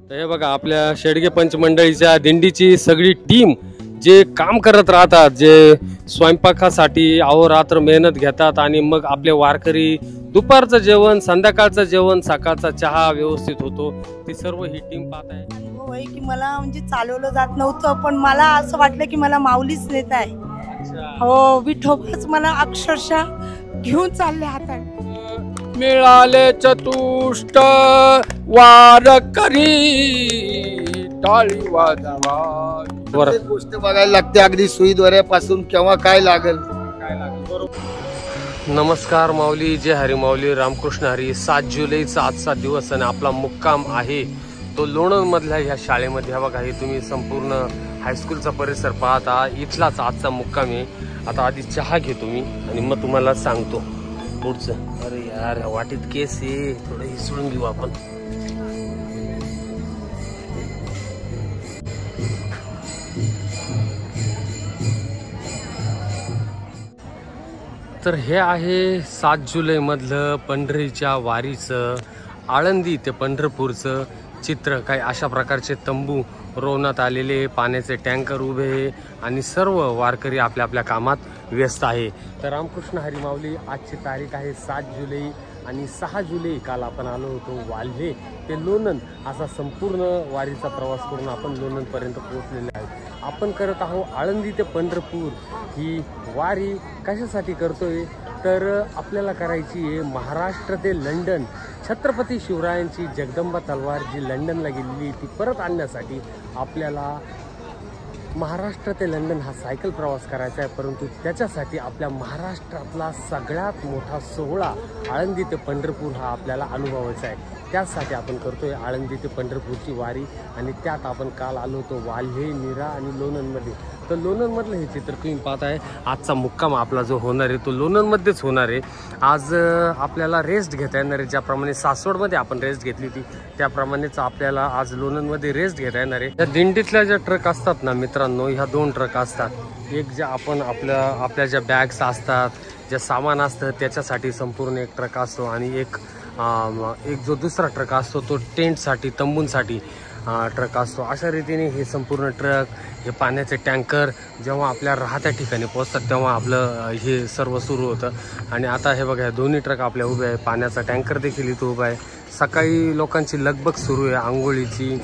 तर हे बघा आपल्या शेडगे पंच मंडळीच्या दिंडीची सगळी टीम जे काम करत राहतात, जे स्वयंपाकासाठी अहोरात्र मेहनत घेतात आणि मग आपले वारकरी दुपारचं जेवण, संध्याकाळचं जेवण, सकाळचा चहा व्यवस्थित होतो, ती सर्व ही टीम पाहत आहे. अनुभव आहे की मला म्हणजे चालवलं जात नव्हतं, पण मला असं वाटलं की मला माऊलीच नेत आहे. हो, विठोबाच मला अक्षरशः घेऊन चालले हातात. मिळाले चतुष्ट वारकरी टाळी वाजवा. गोष्ट बघायला लागते, अगदी सुईद्वाऱ्यापासून केव्हा काय लागल. नमस्कार माऊली, जय हरी माऊली, रामकृष्ण हरी. 7 जुलैचा आजचा दिवस आणि आपला मुक्काम आहे तो लोणंद मधल्या ह्या शाळेमध्ये. हा बघा, हे तुम्ही संपूर्ण हायस्कूलचा परिसर पाहता, इथलाच आजचा मुक्काम आहे. आता आधी चहा घेतो मी आणि मग तुम्हाला सांगतो पुढचं. अरे यार, वाटीत केस आहे, थोडं हिसळून घेऊ आपण. तर हे आहे 7 जुलै मधलं पंढरीच्या वारीचं, आळंदी ते पंढरपूरचं चित्र. काही अशा प्रकारचे तंबू रोवण्यात आलेले, पाण्याचे टँकर उभे आणि सर्व वारकरी आपल्या आपल्या कामात व्यस्त आहे. तर रामकृष्ण हरी माऊली, आजची तारीख आहे 7 जुलै आणि 6 जुलै काल आपण आलो होतो वाल्हे ते लोणंद. असा संपूर्ण वारीचा प्रवास करून आपण लोणंदपर्यंत पोहोचलेले आहोत. आपण करत आहोत आळंदी ते पंढरपूर ही वारी. कशासाठी करतोय तर आपल्याला करायची आहे महाराष्ट्र ते लंडन. छत्रपती शिवरायांची जगदंबा तलवार जी लंडनला गेलेली ती परत आणण्यासाठी आपल्याला महाराष्ट्र ते लंडन हा सायकल प्रवास करायचा आहे. परंतु त्याच्यासाठी आपल्या महाराष्ट्रातला सगळ्यात मोठा सोहळा आळंदी ते पंढरपूर हा आपल्याला अनुभवायचा आहे. त्यासाठी आपण करतोय आळंदी ते पंढरपूरची वारी आणि त्यात आपण काल आलो होतो वाल्हे, नीरा आणि लोणंदमध्ये. तर लोणंदमधलं हे चित्र तुम्ही पाहताय. आजचा मुक्काम आपला जो होणार आहे तो लोणंदमध्येच होणार आहे. आज आपल्याला रेस्ट घेता येणार आहे. ज्याप्रमाणे सासवडमध्ये आपण रेस्ट घेतली होती त्याप्रमाणेच आपल्याला आज लोणंदमध्ये रेस्ट घेता येणार आहे. या दिंडीतल्या ज्या ट्रक असतात ना मित्रांनो, ह्या 2 ट्रक असतात. एक ज्या आपण आपल्या ज्या बॅग्स असतात, ज्या सामान असतं त्याच्यासाठी संपूर्ण एक ट्रक असतो आणि एक जो दुसरा ट्रक असतो तो टेंटसाठी, तंबूंसाठी ट्रक असतो. अशा रीतीने हे संपूर्ण ट्रक, हे पाण्याचे टँकर जेव्हा आपल्या राहत्या ठिकाणी पोहोचतात तेव्हा आपलं हे सर्व सुरू होतं. आणि आता हे बघा, दोन्ही ट्रक आपल्या उभे आहे. पाण्याचा टँकर देखील इथं उभा आहे. सकाळी लोकांची लगबग सुरू आहे आंघोळीची.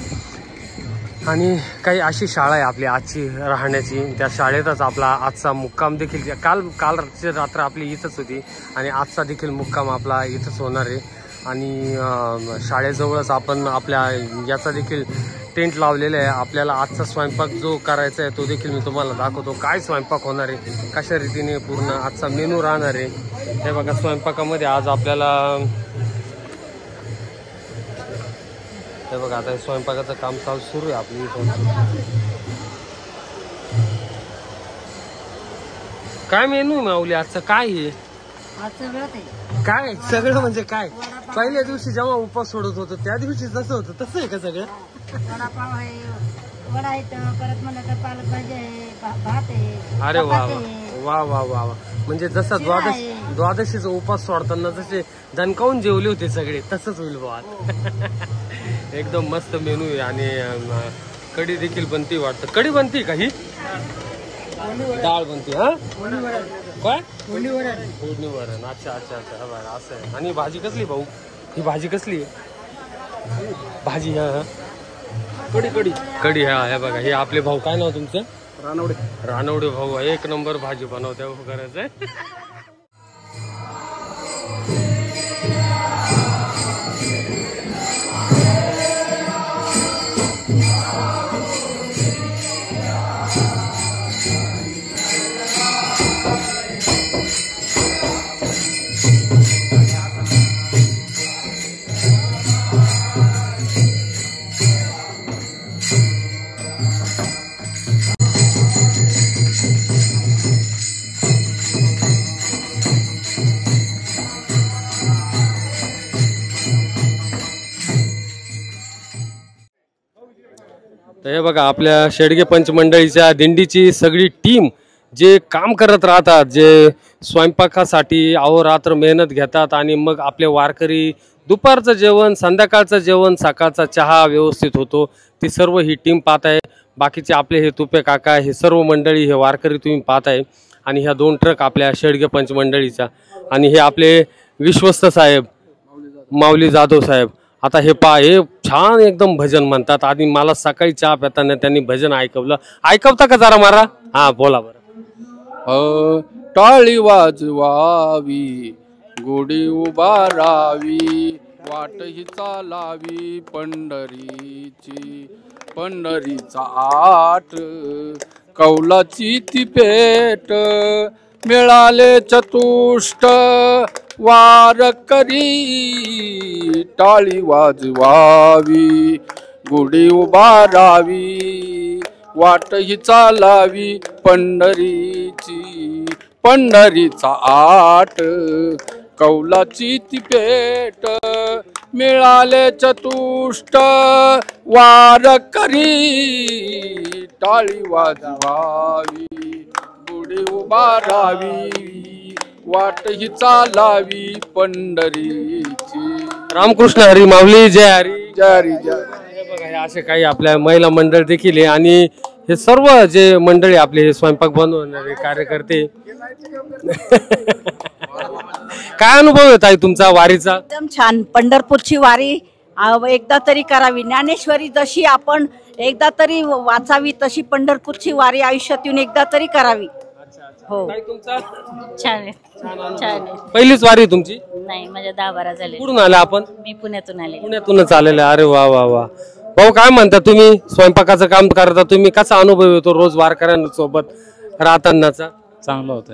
आणि काही अशी शाळा आहे आपली आजची राहण्याची, त्या शाळेतच आपला आजचा मुक्काम देखील. कालची रात्र आपली इथंच होती आणि आजचा देखील मुक्काम आपला इथंच होणार आहे. आणि शाळेजवळच आपण आपल्या याचा देखील टेंट लावलेला आहे. आपल्याला आजचा स्वयंपाक जो करायचा आहे तो देखील मी तुम्हाला दाखवतो. काय स्वयंपाक होणार आहे, कशा रीतीने पूर्ण आजचा मेनू राहणार आहे. हे बघा, स्वयंपाकामध्ये आज आपल्याला हे बघा, आता स्वयंपाकाचं काम चालू सुरू आहे आपली इथं. काय मेनू आहे माऊली आजचं? काय आहे काय सगळं म्हणजे काय? पहिल्या दिवशी जेव्हा उपवास सोडत होतो त्या दिवशी जसं होतं तसं आहे का सगळं? वडापाव आहे, वडा आहे, परत म्हणलं तर पालक भाजी आहे, भात आहे. अरे वा वा वा वा वा. म्हणजे जसं द्वादशीचा उपवास सोडताना जसे दणकावून जेवले होते सगळे तसंच होईल बाबा. एकदम मस्त मेनू आहे. आणि कढी देखील बनती वाटतं. कढी बनती का? ही डाळ बनती. हा काय? फोडणी वरण. अच्छा अच्छा अच्छा, बरं असं आहे. आणि भाजी कसली भाऊ? ही भाजी कसली आहे भाजी? हा कढी. हा हे बघा, हे आपले भाऊ. काय नाव तुमचं? रानवडे भाऊ. 1 नंबर भाजी बनवते करायचंय. तर हे बघा आपल्या शेडगे पंच मंडळीच्या दिंडीची सगळी टीम जे काम करत राहतात, जे स्वयंपाकासाठी अहोरात्र मेहनत घेतात आणि मग आपले वारकरी दुपारचं जेवण, संध्याकाळचं जेवण, सकाळचा चहा व्यवस्थित होतो. ती सर्व ही टीम पाहत आहे. बाकीचे आपले हे तुपे काका, हे सर्व मंडळी, हे वारकरी तुम्ही पाहत आहे. आणि ह्या 2 ट्रक आपल्या शेडगे पंच मंडळीचा, आणि हे आपले विश्वस्त साहेब माऊली जाधव साहेब. आता हे हे छान एकदम भजन म्हणतात. आणि मला सकाळी चहा पिताना त्यांनी भजन ऐकवलं. ऐकवता का जरा मारा? हा बोला बरं. टाळी वाजवावी, गुढी उभारावी, वाट ही चालावी पंढरीची, पंढरीचा आट कौलाची ती पेट, मिळाले चतुष्ट वारकरी, टाळी वाजवावी, गुढी उभारावी, वाट ही चालावी पंढरीची, पंढरीचा आट कौलाची ती पेट, मिळाले चतुष्ट वारकरी, टाळी वाजवावी, गुढी उभारावी, वाट ही चालावी पंढरीची. रामकृष्ण हरी माऊली जय हरी. जय हरी जय. हे बघा, हे असे काही आपल्या महिला मंडळ देखील आहे. आणि हे सर्व जे मंडळी आपले हे स्वयंपाक बनवणारे कार्यकर्ते. काय अनुभव येत आहे तुमचा वारीचा? एकदम छान. पंढरपूरची वारी एकदा तरी करावी. ज्ञानेश्वरी जशी आपण एकदा तरी वाचावी, तशी पंढरपूरची वारी आयुष्यात येऊन एकदा तरी करावी. हो. छान आहे. छान आहे. पहिलीच वारी तुमची? नाही, माझ्या 10-12 झाले. कुठून आल्या आपण? मी पुण्यातून आले. पुण्यातूनच आलेले. अरे वा वा वा. भाऊ काय म्हणता, तुम्ही स्वयंपाकाचं काम करता, तुम्ही कसा अनुभव येतो रोज वारकऱ्यांसोबत राहतानाचा? चांगलं होत आहे.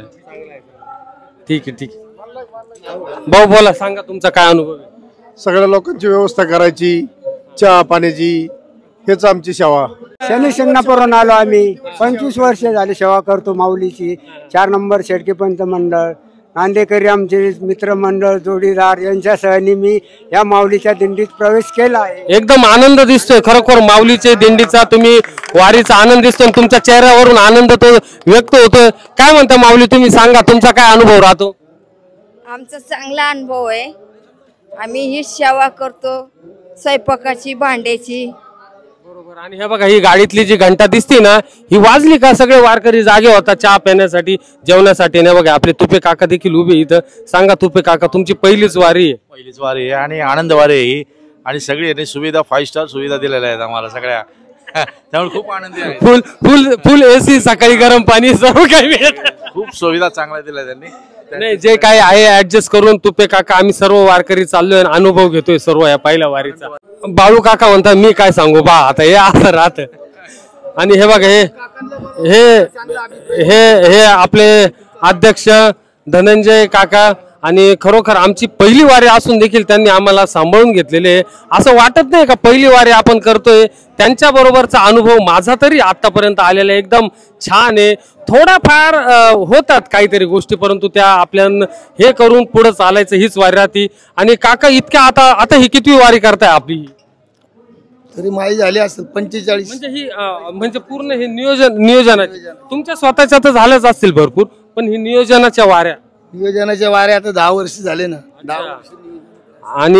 ठीक आहे ठीक आहे. भाऊ बोला, सांगा तुमचा काय अनुभव आहे? सगळ्या लोकांची व्यवस्था करायची, चहा पाण्याची, हेच आमची सेवा. शनी शिंगणापूरहून आलो आम्ही. 25 वर्ष झाली सेवा करतो माऊलीची. 4 नंबर शेडके पंच मंडळ, नांदेकरी आमचे मित्रमंडळ, जोडीदार यांच्या सहनी मी या माऊलीच्या दिंडीत प्रवेश केला आहे. एकदम आनंद दिसतोय खरोखर माऊलीचे दिंडीचा, तुम्ही वारीचा आनंद दिसतोय. तुमच्या चेहऱ्यावरून आनंद तो व्यक्त होतोय. काय म्हणता माऊली, तुम्ही सांगा तुमचा काय अनुभव राहतो? आमचा चांगला अनुभव आहे. आम्ही ही सेवा करतो, स्वयंपाकाची, भांड्याची. बरोबर. आणि हे बघा, ही गाडीतली जी घंटा दिसते ना, ही वाजली का सगळे वारकरी जागे होता चहा पिण्यासाठी, जेवणासाठी. नाही बघा, आपले तुपे काका देखील उभे इथं. सांगा तुपे काका, तुमची पहिलीच वारी आहे? पहिलीच वारी आहे आणि आनंद वारी आहे ही. आणि सगळी सुविधा 5 स्टार सुविधा दिलेल्या आहेत आम्हाला सगळ्या. त्यामुळे खूप आनंदी आहे. फुल फुल फुल एसी, सकाळी गरम पाणी, सर्व काही मिळत. खूप सुविधा चांगल्या दिल्या त्यांनी. नाही, जे काही आहे ऍडजस्ट करून तुपे काका आम्ही सर्व वारकरी चाललोय, अनुभव घेतोय सर्व या पहिल्या वारीचा. बाळू काका म्हणता, मी काय सांगू बा, आता हे असं राहत. आणि हे बघा, हे हे हे आपले अध्यक्ष धनंजय काका. आणि खरोखर आमची पहिली वारी असून देखील त्यांनी आम्हाला सांभाळून घेतलेले आहे. असं वाटत नाही का पहिली वारी आपण करतोय? त्यांच्या बरोबरचा अनुभव माझा तरी आतापर्यंत आलेला एकदम छान आहे. थोडाफार होतात काहीतरी गोष्टी, परंतु त्या आपल्याला हे करून पुढे चालायचं, हीच वारी राहती. आणि काका इतक्या आता ही कितवी वारी करताय आपली? तरी माई झाली असेल 45. म्हणजे ही म्हणजे पूर्ण हे नियोजनाची तुमच्या स्वतःच्या तर झाल्याच असतील भरपूर, पण ही नियोजनाच्या वाऱ्या आता 10 वर्ष झाले ना. 10 वर्ष. आणि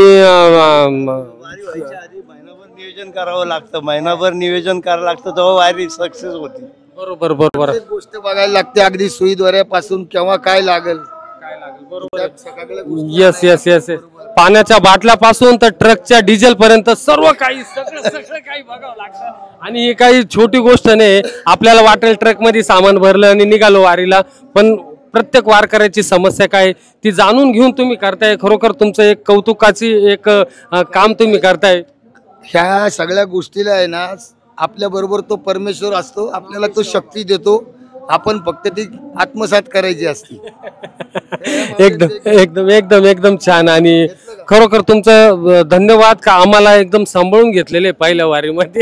महिनाभर नियोजन करावं लागतं, महिनाभर नियोजन करावं लागतं, तेव्हा वारी सक्सेस होती. बरोबर बरोबर. गोष्ट बघायला लागते, अगदी सुईद्वाऱ्यापासून केव्हा काय लागेल. Yes yes yes yes. पाण्याच्या बाटल्यापासून तर ट्रकच्या डिझेल पर्यंत सर्व काही सगळं काही बघावं लागतं. आणि ही काही छोटी गोष्ट नाही. आपल्याला वाटेल ट्रक मध्ये सामान भरलं आणि निघालो वारीला, पण प्रत्येक वारकऱ्याची समस्या काय ती जाणून घेऊन तुम्ही करताय. खरोखर तुमचं एक कौतुकाची एक काम तुम्ही करताय. ह्या सगळ्या गोष्टीला आहे ना, आपल्या बरोबर तो परमेश्वर असतो, आपल्याला तो शक्ती देतो, आपण फक्त ती आत्मसात करायची असते. एकदम एकदम एकदम एकदम छान. आणि खरोखर तुमचं धन्यवाद का आम्हाला एकदम सांभाळून घेतलेले पहिल्या वारीमध्ये.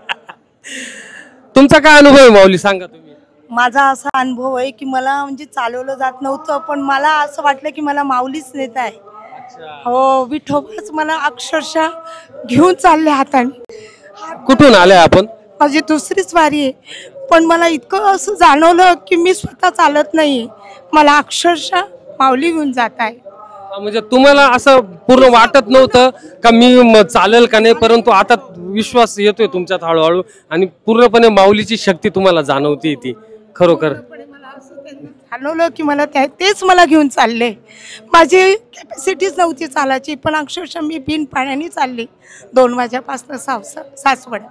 तुमचा काय अनुभव आहे माऊली, सांगा तुम्ही. माझा असा अनुभव आहे की मला म्हणजे चालवलं जात नव्हतं, पण मला असं वाटलं की मला माऊलीच नेत आहे. हो, विठोबाच मला अक्षरशः घेऊन चालले हाताने. कुठून आले आपण? माझी दुसरीच वारी आहे, पण मला इतकं असं जाणवलं की मी स्वतः चालत नाहीये, मला अक्षरशः माऊली घेऊन जात आहे. म्हणजे तुम्हाला असं पूर्ण वाटत नव्हतं का मी चालेल का नाही, परंतु आता विश्वास येतोय तुमच्यात हळूहळू आणि पूर्णपणे माऊलीची शक्ती तुम्हाला जाणवती ती खरोखर. जाणवलं की मला तेच मला घेऊन चालले. माझी कॅपॅसिटीच नव्हती चालायची, पण अक्षरशः मी बिन पाण्याने चालली 2 वाजेपासून सासवड.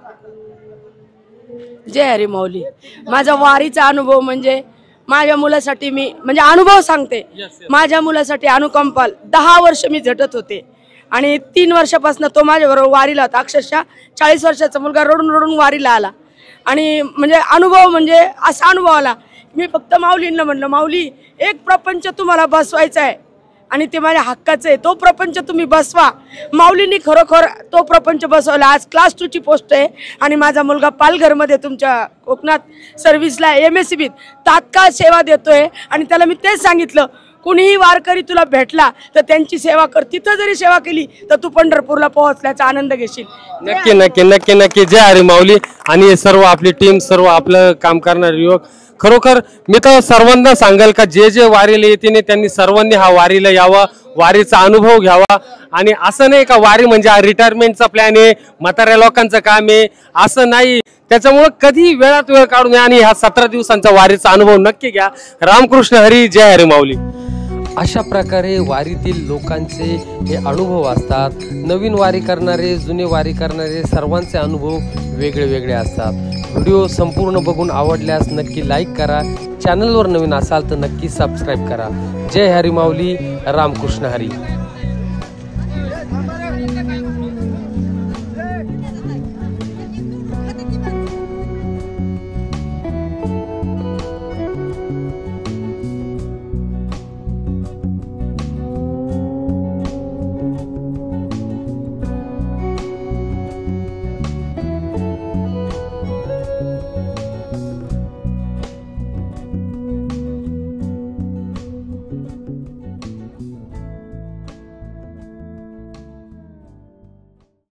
जय हरी माऊली. माझा वारीचा अनुभव म्हणजे माझ्या मुलासाठी मी म्हणजे अनुभव सांगते. माझ्या मुलासाठी अनुकंपाल 10 वर्ष मी झटत होते आणि 3 वर्षापासून तो माझ्याबरोबर वारीला होता. अक्षरशः 40 वर्षाचा मुलगा रडून रडून वारीला आला आणि म्हणजे अनुभव म्हणजे असा अनुभव आला. मी फक्त माऊलींना म्हणलं, माऊली एक प्रपंच तुम्हाला बसवायचा आहे आणि ते माझ्या हक्काचं आहे, तो प्रपंच तुम्ही बसवा. माऊलींनी खरोखर तो प्रपंच बसवला. आज क्लास 2ची पोस्ट आहे आणि माझा मुलगा पालघरमध्ये तुमच्या कोकणात सर्व्हिसला MSCBीत तात्काळ सेवा देतोय. आणि त्याला मी तेच सांगितलं, कुणीही वारकरी तुला भेटला तर त्यांची सेवा कर. तिथं जरी सेवा केली तर तू पंढरपूरला पोहोचल्याचा आनंद घेशील. नक्की नक्की नक्की नक्की. जय हरी माऊली. आणि सर्व आपली टीम, सर्व आपलं काम करणारे युवक, खरोखर मी तर सर्वांना सांगाल का जे जे वारीला येते त्यांनी सर्वांनी हा वारीला यावा, वारीचा अनुभव घ्यावा. आणि असं नाही का वारी म्हणजे हा रिटायरमेंटचा प्लॅन आहे, म्हाताऱ्या लोकांचं काम आहे, असं नाही. त्याच्यामुळे कधी वेळात वेळ काढून आणि ह्या 17 दिवसांचा वारीचा अनुभव नक्की घ्या. रामकृष्ण हरी. जय हरी माऊली. अशा प्रकारे वारीतील लोकांचे हे अनुभव असतात. नवीन वारी करणारे, जुने वारी करणारे सर्वांचे अनुभव वेगळे वेगळे असतात. व्हिडिओ संपूर्ण बघून आवडल्यास नक्की लाईक करा. चॅनलवर नवीन असाल तर नक्की सबस्क्राईब करा. जय हरी माऊली. रामकृष्ण हरी.